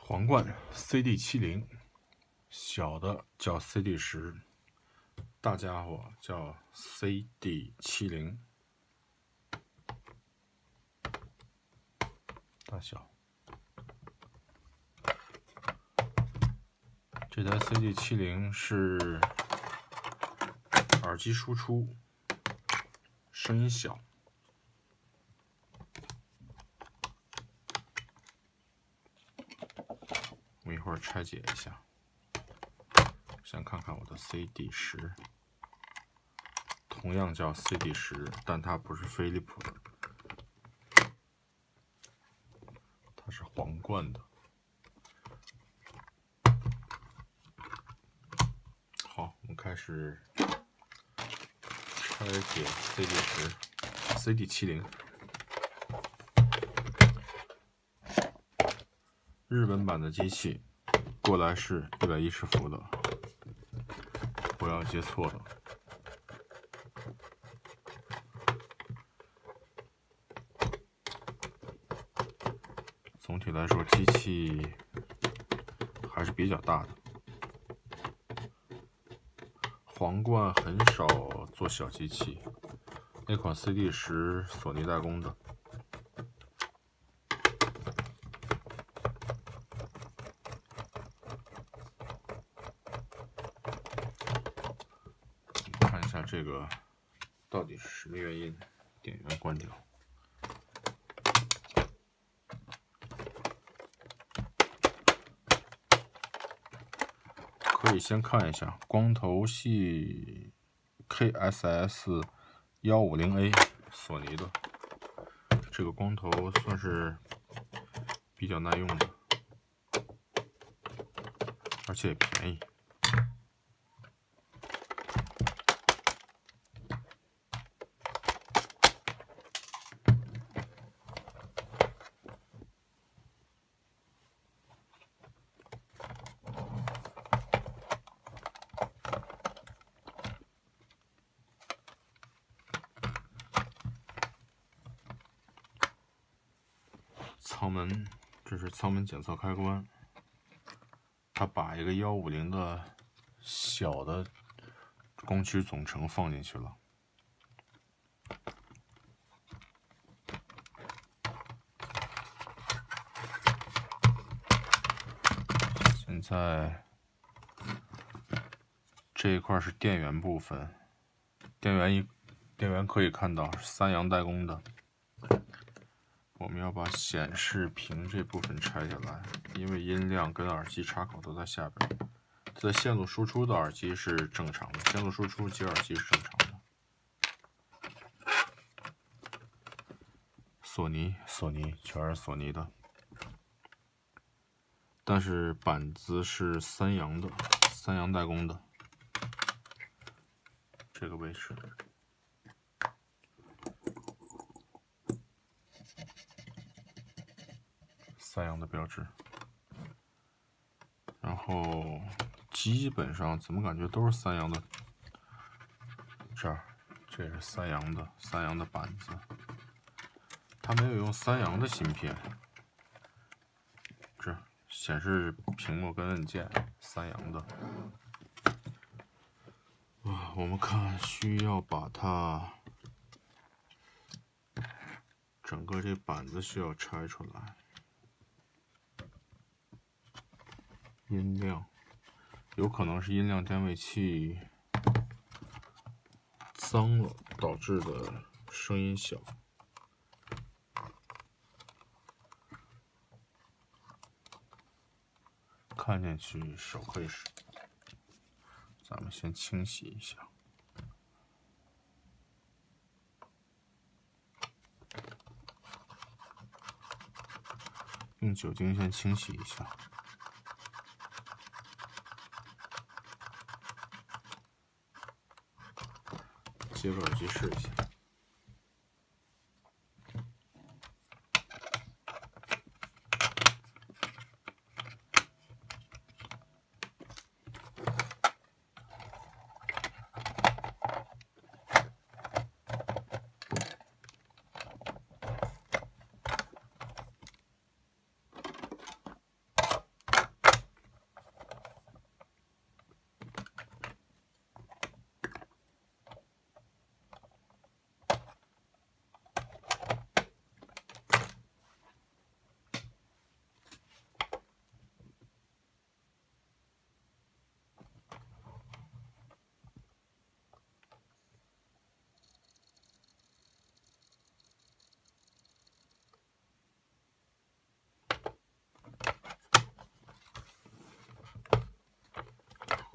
皇冠 CD70，小的叫 CD10，大家伙叫 CD70，大小。这台 CD70是耳机输出，声音小。我们一会儿拆解一下。先看看我的 CD10，同样叫 CD10，但它不是飞利浦的，它是皇冠的。好，我们开始拆解 CD10、CD70。日本版的机器过来是110伏的，不要接错了。总体来说，机器还是比较大的。皇冠很少做小机器，那款 CD10 索尼代工的。看一下这个到底是什么原因，电源关掉。可以先看一下光头系 KSS150A 索尼的，这个光头算是比较耐用的，而且也便宜。舱门，这是舱门检测开关，它把一个150的小的光驱总成放进去了。现在这一块是电源部分，电源可以看到是三洋代工的。我们要把显示屏这部分拆下来，因为音量跟耳机插口都在下边。这线路输出的耳机是正常的，线路输出接耳机是正常的。索尼全是索尼的，但是板子是三洋的，三洋代工的。这个位置。三洋的标志，然后基本上怎么感觉都是三洋的？这是三洋的板子，它没有用三洋的芯片。这显示屏幕跟按键，三洋的。我们看需要把它整个这板子需要拆出来。音量有可能是音量单位器脏了导致的声音小。看进去手可以使，咱们先清洗一下。用酒精先清洗一下。接个耳机试一下。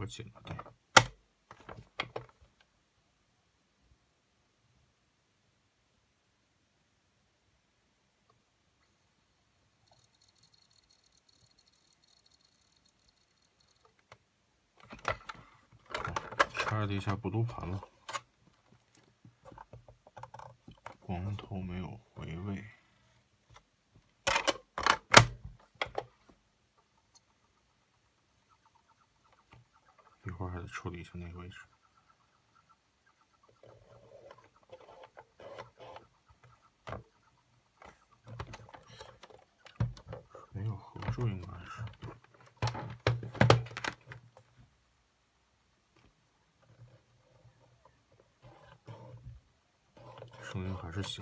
紧了点。拆了一下不读盘了，光头没有回位。一会儿还得处理一下那个位置。没有合住，应该是。声音还是小。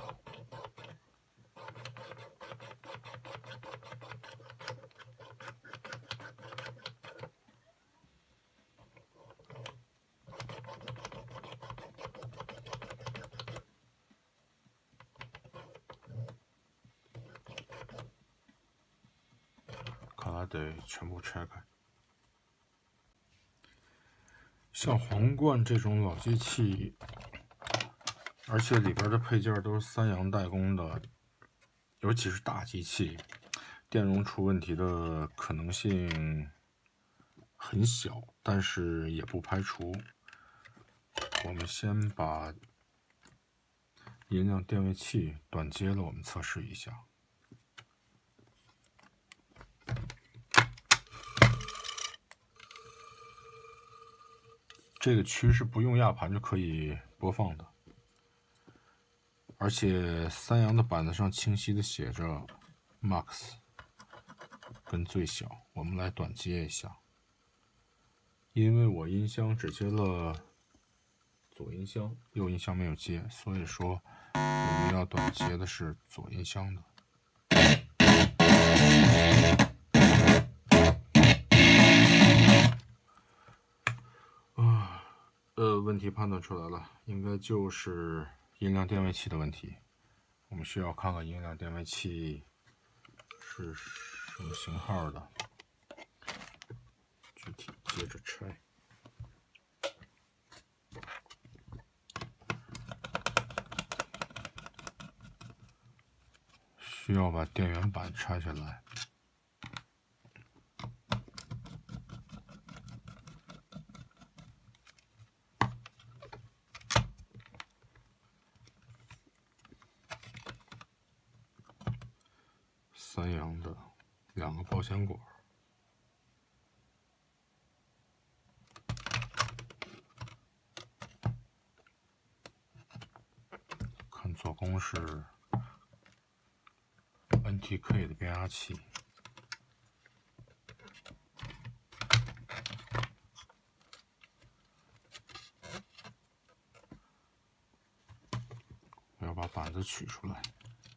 看来得全部拆开。像皇冠这种老机器，而且里边的配件都是三洋代工的，尤其是大机器，电容出问题的可能性很小，但是也不排除。我们先把音量电位器短接了，我们测试一下。这个区是不用压盘就可以播放的，而且三洋的板子上清晰的写着 Max 跟最小。我们来短接一下，因为我音箱只接了左音箱，右音箱没有接，所以说我们要短接的是左音箱的。问题判断出来了，应该就是音量电位器的问题。我们需要看看音量电位器是什么型号的，具体接着拆。需要把电源板拆下来。三洋的2个保险管，看做工是 NTK 的变压器。我要把板子取出来。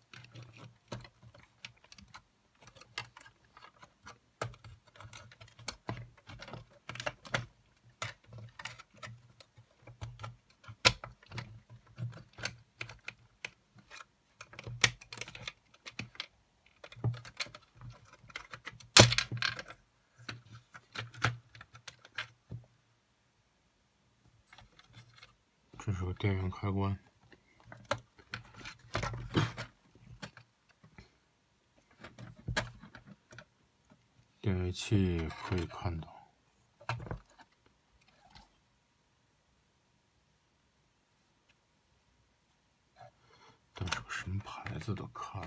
这是个电源开关，电位器可以看到，但是个什么牌子的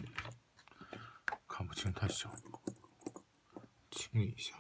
看不清，太小，清理一下。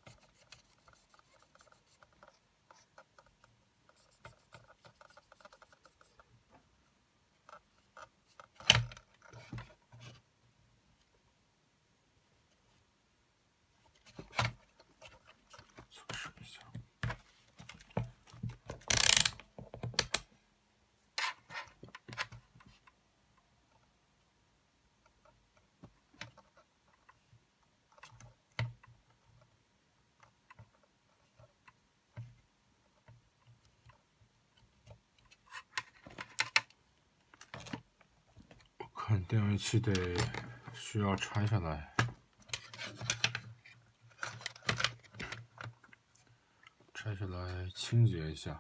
看电位器得需要拆下来， 拆下来清洁一下。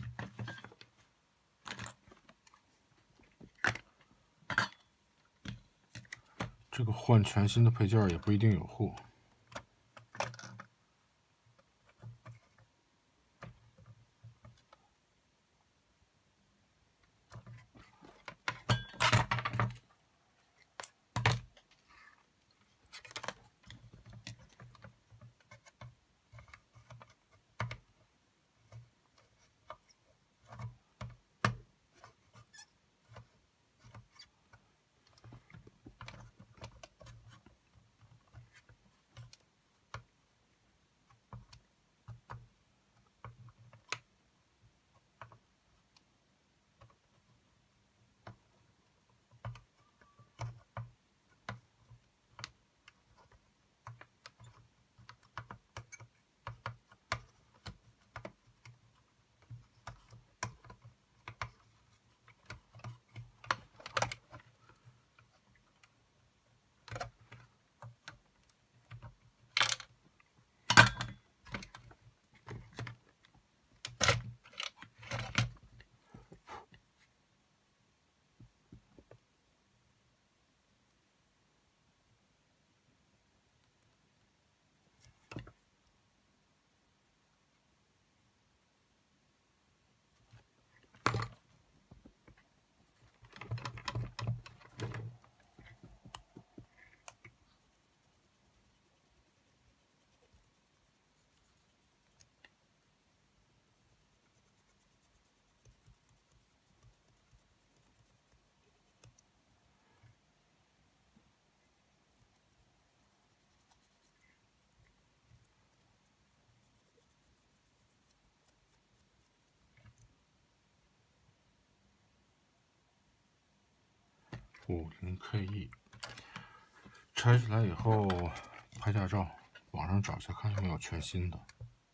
这个换全新的配件也不一定有货。50KE， 拆下来以后拍驾照，网上找一下看有没有全新的。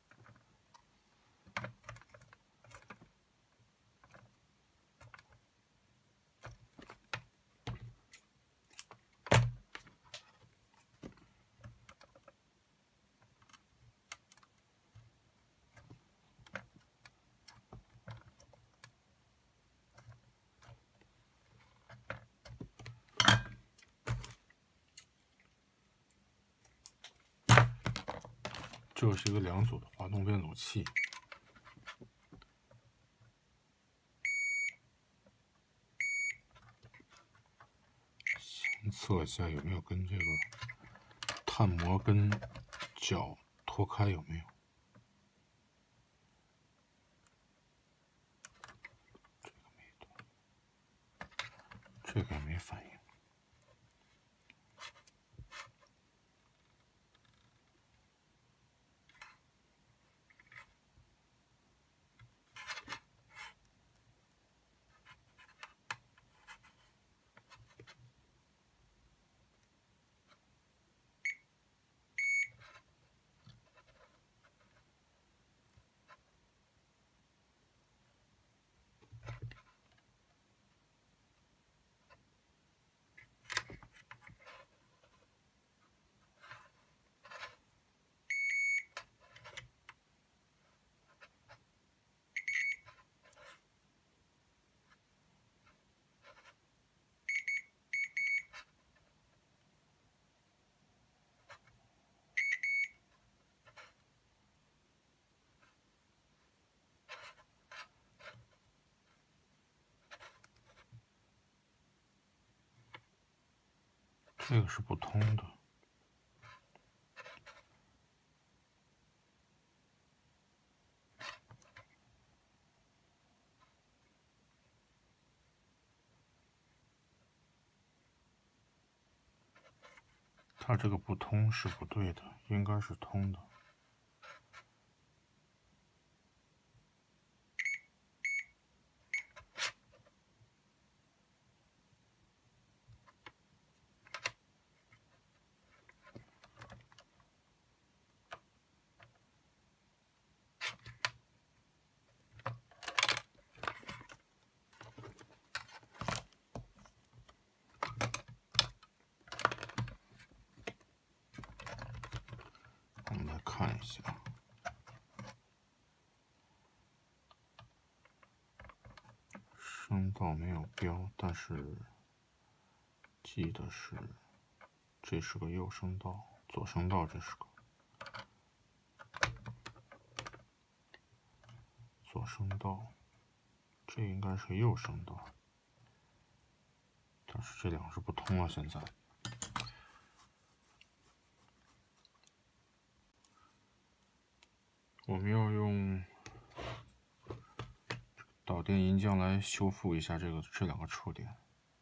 这是一个2组的滑动变阻器，先测一下有没有跟这个碳膜跟脚脱开有没有。这个也没反应。这个是不通的。它这个不通是不对的，应该是通的。我们来看一下。 道没有标，但是记得是这是个右声道，左声道这是个左声道，这应该是右声道，但是这两是不通了。现在我们要用导电银浆来修复一下这两个触点。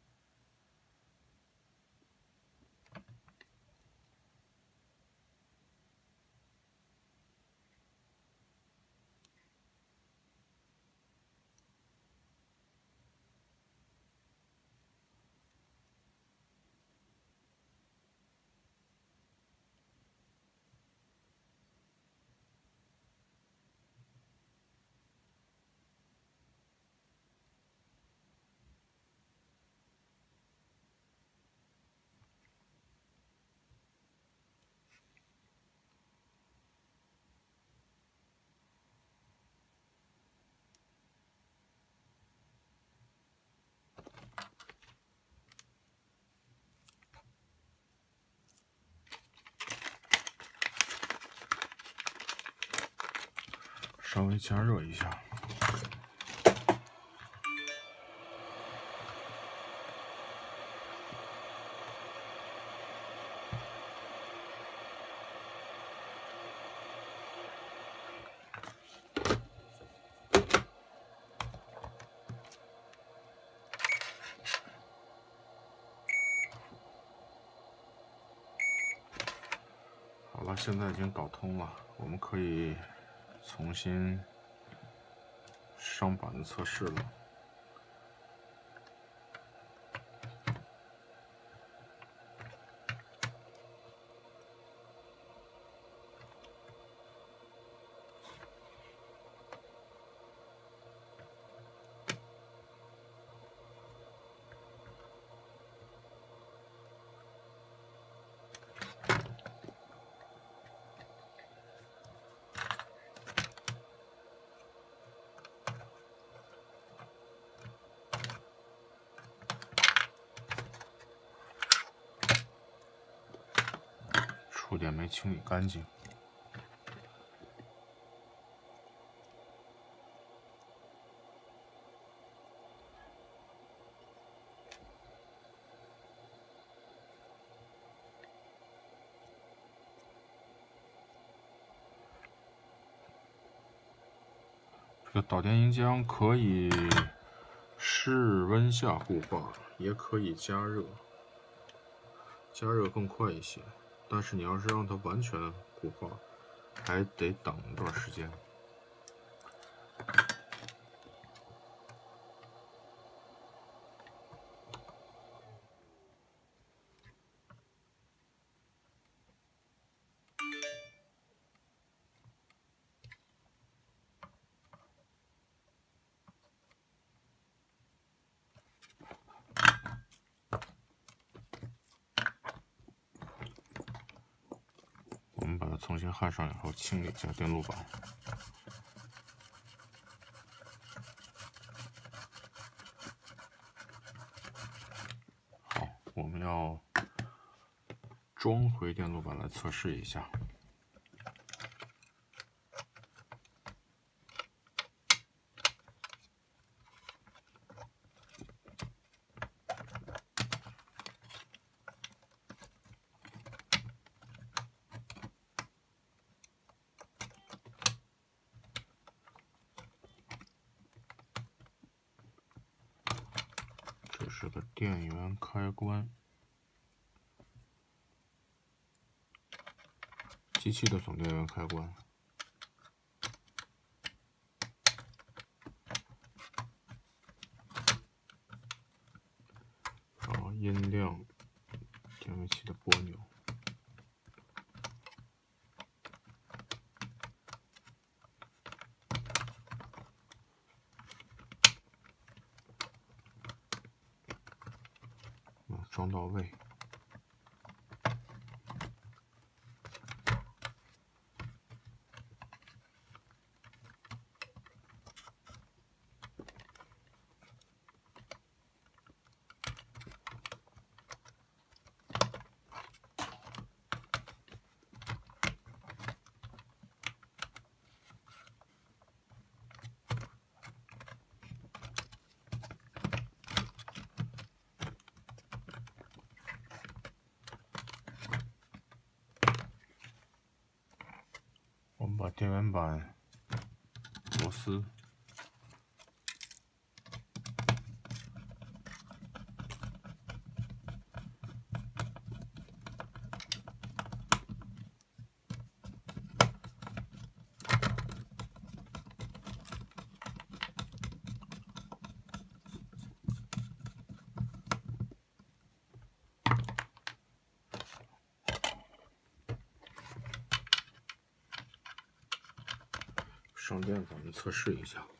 稍微加热一下。好了，现在已经导通了，我们可以重新上板子测试了。触点没清理干净。这个导电银浆可以室温下固化，也可以加热，加热更快一些。但是你要是让它完全固化，还得等一段时间。我们把它重新焊上以后，清理一下电路板。好，我们要装回电路板来测试一下。这是个电源开关，机器的总电源开关。然后音量电位器的拨钮。装到位。 我们把电源板螺丝上电，咱们测试一下。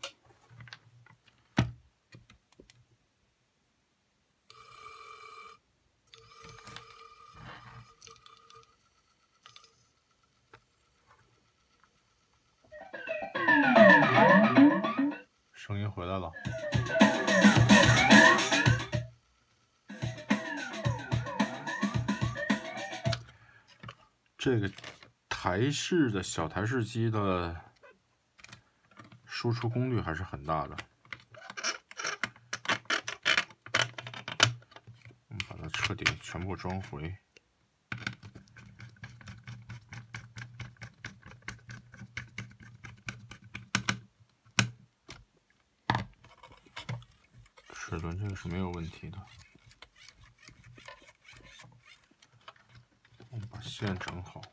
声音回来了。这个台式的小台式机的输出功率还是很大的。我们把它彻底全部装回。齿轮这个是没有问题的。我们把线整好。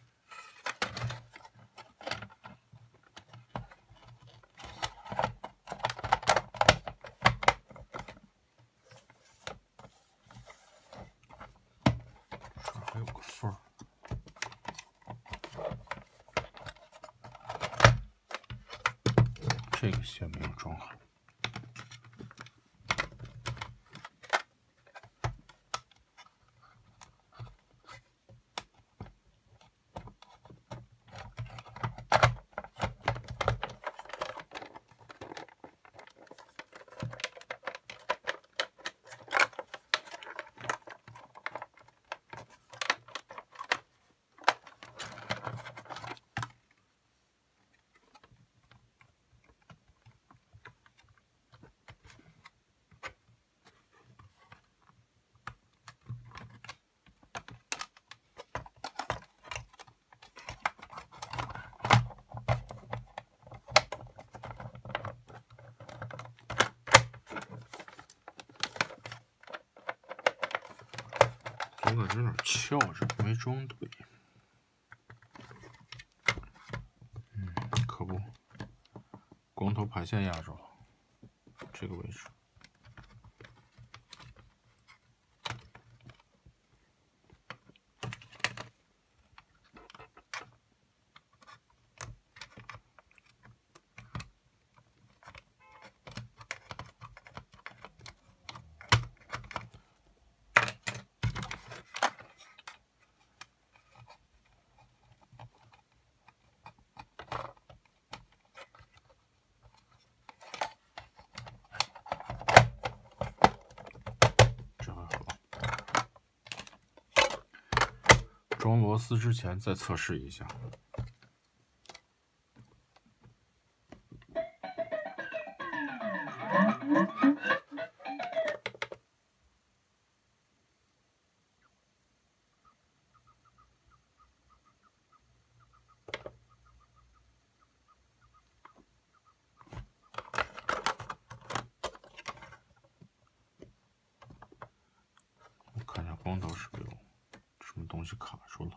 还有个缝儿。这个线没有装好。总感觉有点翘着，没装对。可不，光头排线压着了，这个位置。装螺丝之前再测试一下。我看一下光头是不是有什么东西卡住了。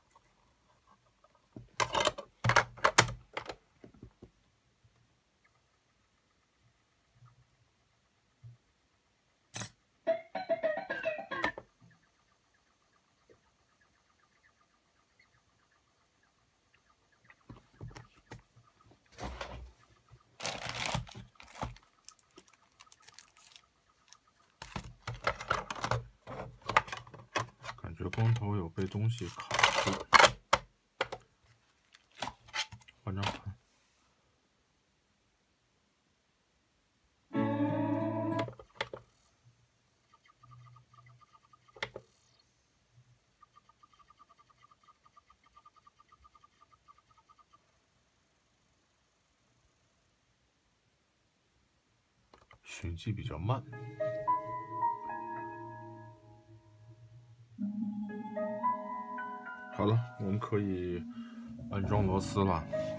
感觉光头有被东西卡住，换张盘。循迹比较慢。好了，我们可以安装螺丝了。